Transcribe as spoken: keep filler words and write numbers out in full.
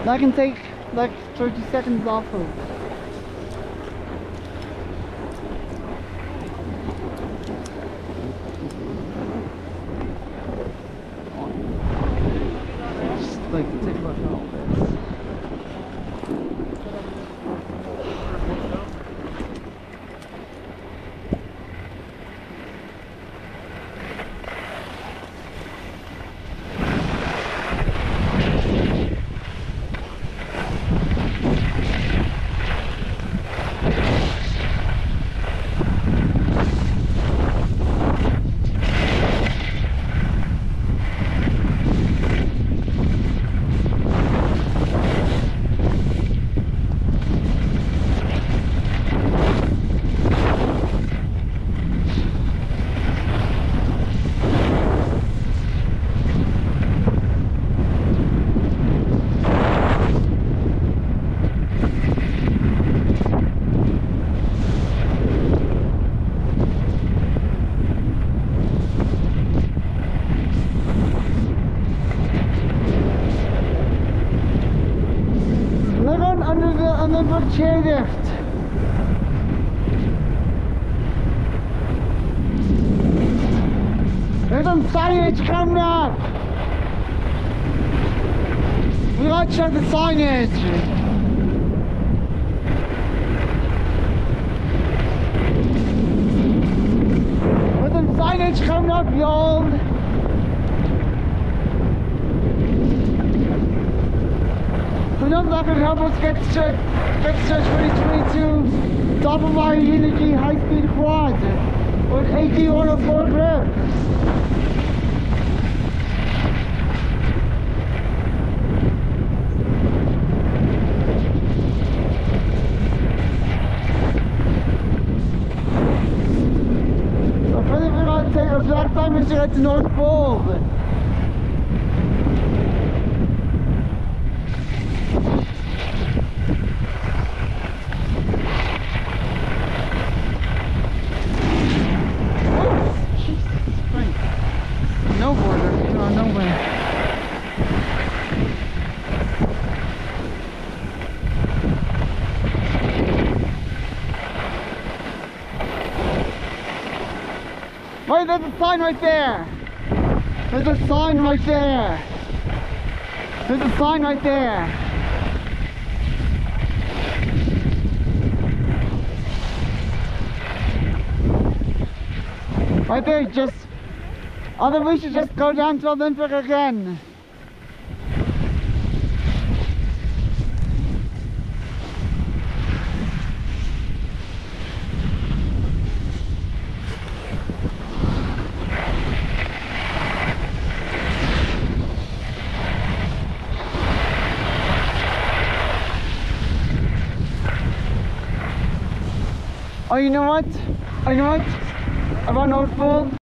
I can take like thirty seconds off of. Just like take a look at all this. Under de chairlift. There's some signage coming up. We gotta check the signage. There's some signage coming up, y'all. Who knows that can help us get to get to twenty twenty-two top of our Unity high-speed quad with eighty one oh four grip. So for the we're gonna take a black time and get to North Pole. Wait, there's a sign right there. There's a sign right there. There's a sign right there. Right there, just... Oh, then we should just go down to Olympic again. Oh, you know what? Oh, you know what? About North Pole.